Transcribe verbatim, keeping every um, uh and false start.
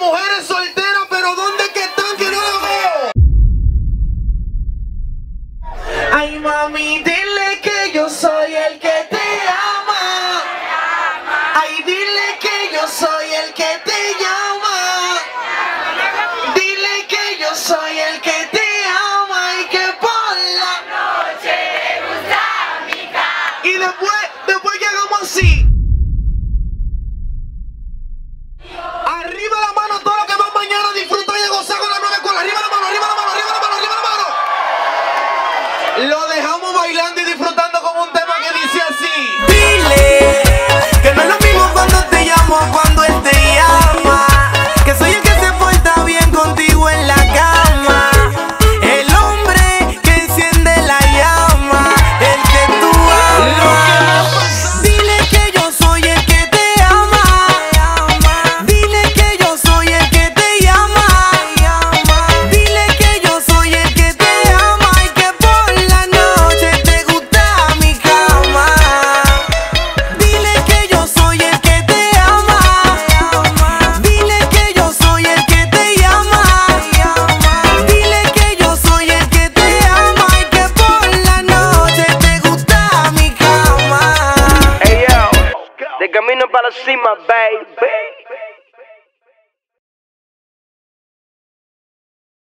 mujeres solteras, pero ¿dónde que están que no las veo? Ay, mami, dile que yo soy el que te ama. Ay, dile que yo soy el que te llama. Dile que yo soy el que te ama y que por la noche le gusta mi cama. Y después, después llegamos así. Arriba la mano, todo lo que van mañana a disfrutar y a gozar con la nueva escuela. Arriba la mano, arriba la mano, arriba la mano, arriba la mano. Lo dejamos bailando y disfrutando con un tema que dice así. Dile que no es lo mismo cuando te llamo o cuando él te llama. Que soy el que se porta bien contigo en la cama. El hombre que enciende la llama, el que tú amas. Dile que yo soy el que te ama. Dile que yo soy el que te llama. Dile que yo soy el que te ama y que por la noche te gusta mi cama. Dile que yo soy el que te ama. Dile que yo soy el que te llama. Dile que yo soy el que te ama y que por la noche te gusta mi cama. Hey yo, de camino para la cima, baby.